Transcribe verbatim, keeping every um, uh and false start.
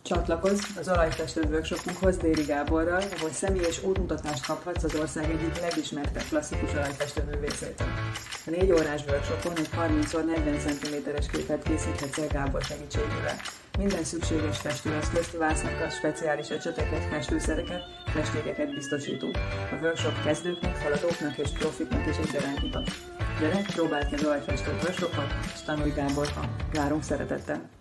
Csatlakozz az olajfestő workshopunkhoz Déri Gáborral, ahol személyes útmutatást kaphatsz az ország egyik legismertebb klasszikus olajfestő művészétől. A négy órás workshopon egy harminc szor negyven centiméteres képet készíthetsz el Gábor segítségével. Minden szükséges festőeszközt, vásznakat, speciális ecseteket, festőszereket, festékeket biztosítunk. A workshop kezdőknek, haladóknak és profiknak is egyaránt nyitott. Gyere, próbáld ki az olajfestő workshopot, és tanulj Gábortól. Várunk szeretettel!